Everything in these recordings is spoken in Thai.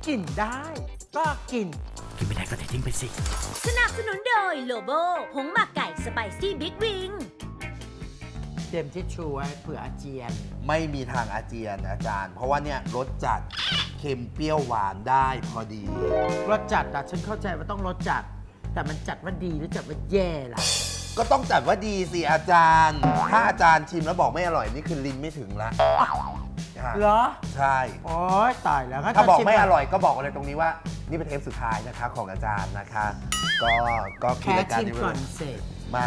กินได้ก็กินไม่ได้ก็เททิ้งไปสิสนับสนุนโดยโลโบผงหมักไก่สไปซี่บิ๊กวิงเตรียมทิชชู่ไว้เผื่ออาเจียนไม่มีทางอาเจียนอาจารย์เพราะว่าเนี่ยรสจัดเค็มเปรี้ยวหวานได้พอดีรสจัดฉันเข้าใจว่าต้องรสจัดแต่มันจัดว่าดีหรือจัดว่าแย่ล่ะก็ต้องจัดว่าดีสิอาจารย์ถ้าอาจารย์ชิมแล้วบอกไม่อร่อยนี่คือลิ้นไม่ถึงละเหรอใช่โอ๊ยตายแล้วถ้าบอกไม่อร่อยก็บอกอะไรตรงนี้ว่านี่เป็นเทปสุดท้ายนะคะของอาจารย์นะคะก็แค่ชิมก่อนเสร็จมา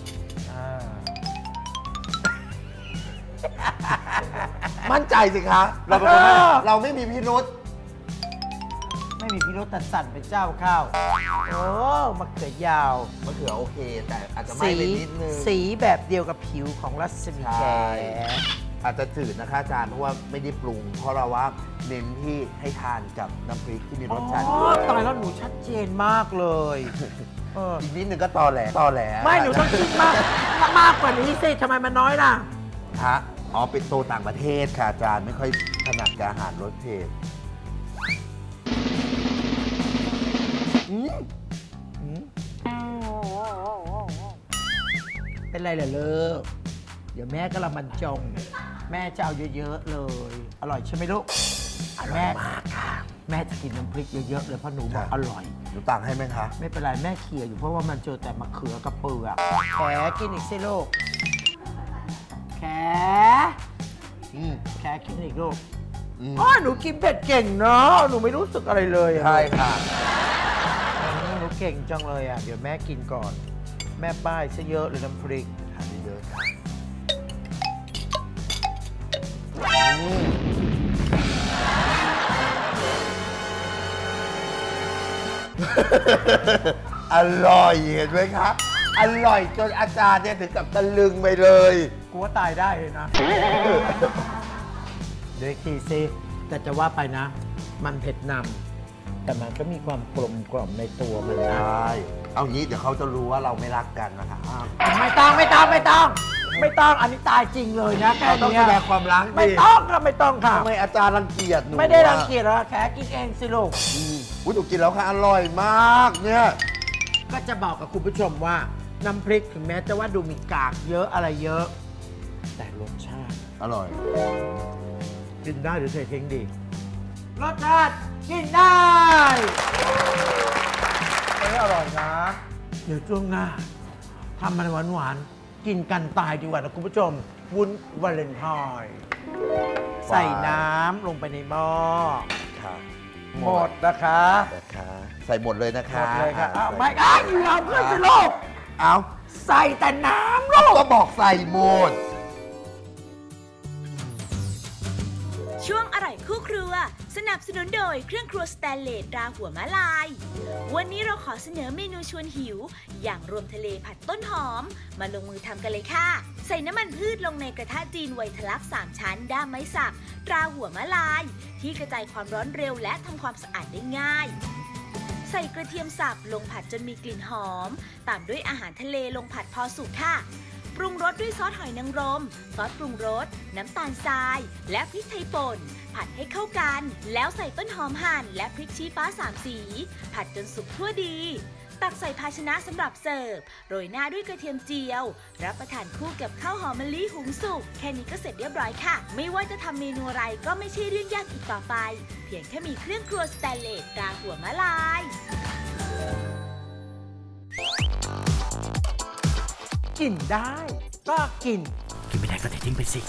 มั่นใจสิคะเราไม่มีพิรุธไม่มีพิรุธตัดสั่นเป็นเจ้าข้าวโอ้มะเขือยาวมะเขือโอเคแต่อาจจะไม่เป็นนิดนึงสีแบบเดียวกับผิวของรัศมีแขอาจจะจืดนะคะอาจารย์เพราะว่าไม่ได้ปรุงเพราะเราว่าเน้นที่ให้ทานกับน้ำพริกที่มีรสชาติตายแล้วหนูชัดเจนมากเลยอีกนิดนึงก็ตอแหลไม่หนูต้องคิดมากกว่านี้สิทำไมมันน้อยล่ะฮะอ๋อเป็นโตต่างประเทศค่ะอาจารย์ไม่ค่อยถนัดกับอาหารรสเผ็ดเป็นไรเหรอเลิกเดี๋ยวแม่ก็ละมันจงแม่จะเอาเยอะๆเลยอร่อยใช่ไหมลูกแม่มากค่ะแม่จะกินน้ำพริกเยอะๆเลยเพราะหนูบอกอร่อยหนูตักให้ไหมคะไม่เป็นไรแม่เคี่ยวอยู่เพราะว่ามันเจอแต่มะเขือกับเปลือกแขกินอีกสิลูกแขกินอีกลูกหนูกินเผ็ดเก่งเนาะหนูไม่รู้สึกอะไรเลยใช่ค่ะหนูเก่งจังเลยอ่ะเดี๋ยวแม่กินก่อนแม่ป้ายซะเยอะเลยน้ำพริกทานเยอะค่ะอร่อยเห็นไหมครับอร่อยจนอาจารย์เนี่ยถึงกับตะลึงไปเลยกูว่าตายได้เลยนะเดี๋ยวทีซิแต่จะว่าไปนะมันเผ็ดนำแต่มันก็มีความกลมกล่อมในตัวมันใช่เอางี้เดี๋ยวเขาจะรู้ว่าเราไม่รักกันนะคะไม่ต้องอันนี้ตายจริงเลยนะแค่นี้ต้องแสดงความรักไม่ต้องค่ะทำไมอาจารย์รังเกียจหนูไม่ได้รังเกียจหรอกแค่กินเองสิลูกหนูกินแล้วค่ะอร่อยมากเนี่ยก็จะบอกกับคุณผู้ชมว่าน้ำพริกถึงแม้จะว่าดูมีกากเยอะอะไรเยอะแต่รสชาติอร่อยกินได้หรือเททิ้งดีรสชาติกินได้อร่อยนะเดี๋ยวช่วงหน้าทำมันหวานๆกินกันตายดีกว่านะคุณผู้ชมวุ้นวาเลนไทน์ใส่น้ำลงไปในหม้อหมดนะคะใส่หมดเลยนะคะหมดเลยค่ะไม่เอาเพื่อนสิลูกเอาใส่แต่น้ำลูกก็บอกใส่หมดช่วงอร่อยคู่ครัวสนับสนุนโดยเครื่องครัวสแตนเลสตราหัวม้าลายวันนี้เราขอเสนอเมนูชวนหิวอย่างรวมทะเลผัดต้นหอมมาลงมือทำกันเลยค่ะใส่น้ำมันพืชลงในกระทะจีนไวทะลัก3ชั้นด้ามไม้สักตราหัวม้าลายที่กระจายความร้อนเร็วและทำความสะอาดได้ง่ายใส่กระเทียมสับลงผัดจนมีกลิ่นหอมตามด้วยอาหารทะเลลงผัดพอสุกค่ะปรุงรสด้วยซอสหอยนางรมซอสปรุงรสน้ำตาลทรายและพริกไทยป่นผัดให้เข้ากันแล้วใส่ต้นหอมหั่นและพริกชี้ฟ้า3สีผัดจนสุกทั่วดีตักใส่ภาชนะสำหรับเสิร์ฟโรยหน้าด้วยกระเทียมเจียวรับประทานคู่กับข้าวหอมมะลิหุงสุกแค่นี้ก็เสร็จเรียบร้อยค่ะไม่ว่าจะทำเมนูอะไรก็ไม่ใช่เรื่องยากอีกต่อไปเพียงแค่มีเครื่องครัวสแตนเลสตราหัวม้าลายกินได้ก็กินไม่ได้ก็เททิ้งไปสิ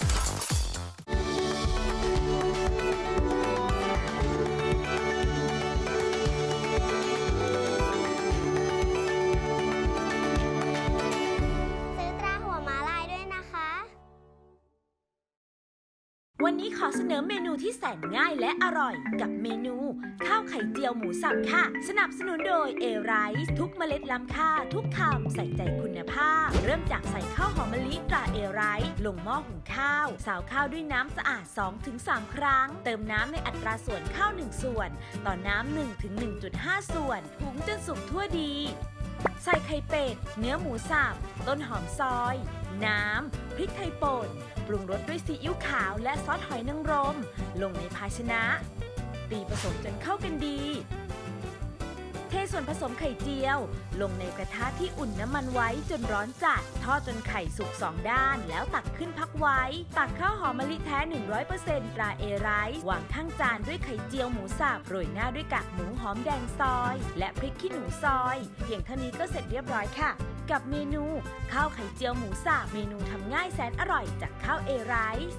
วันนี้ขอเสนอเมนูที่แสนง่ายและอร่อยกับเมนูข้าวไข่เจียวหมูสับค่ะสนับสนุนโดยเอไรซ์ทุกเมล็ดล้ำค่าทุกคำใส่ใจคุณภาพเริ่มจากใส่ข้าวหอมมะลิตราเอไรซ์ลงหม้อหุงข้าวสาวข้าวด้วยน้ำสะอาด 2-3 ครั้งเติมน้ำในอัตราส่วนข้าว1ส่วนต่อน้ำ1-1.5 ส่วนหุงจนสุกทั่วดีใส่ไข่เป็ดเนื้อหมูสับต้นหอมซอยน้ำพริกไทยป่นปรุงรสด้วยซีอิ๊วขาวและซอสหอยนางรมลงในภาชนะตีผสมจนเข้ากันดีเทส่วนผสมไข่เจียวลงในกระทะที่อุ่นน้ำมันไว้จนร้อนจัดทอดจนไข่สุก2 ด้านแล้วตักขึ้นพักไว้ตักข้าวหอมมะลิแท้ 100% ตราเอไรซ์วางข้างจานด้วยไข่เจียวหมูสับโรยหน้าด้วยกากหมูหอมแดงซอยและพริกขี้หนูซอยเพียงเท่านี้ก็เสร็จเรียบร้อยค่ะกับเมนูข้าวไข่เจียวหมูสับเมนูทำง่ายแสนอร่อยจากข้าวเอไรซ์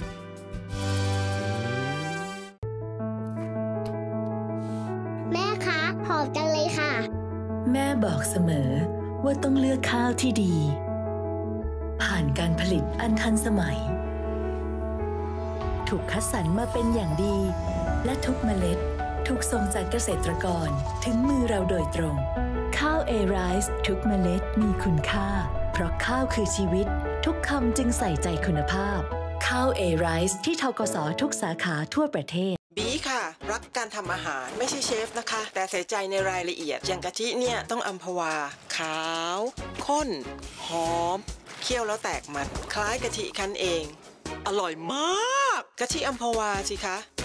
แม่คะหอมจังเลยค่ะแม่บอกเสมอว่าต้องเลือกข้าวที่ดีผ่านการผลิตอันทันสมัยถูกคัดสรรมาเป็นอย่างดีและทุกเมล็ดถูกส่งจากเกษตรกรถึงมือเราโดยตรงข้าวเอไรซ์ทุกเมล็ดมีคุณค่าเพราะข้าวคือชีวิตทุกคำจึงใส่ใจคุณภาพข้าวเอไรซ์ที่ธกส.ทุกสาขาทั่วประเทศบีค่ะรักการทำอาหารไม่ใช่เชฟนะคะแต่ใส่ใจในรายละเอียดอย่างกะทิเนี่ยต้องอัมพวาขาวข้นหอมเคี่ยวแล้วแตกมันคล้ายกะทิคั้นเองอร่อยมากกะทิอัมพวาสิคะ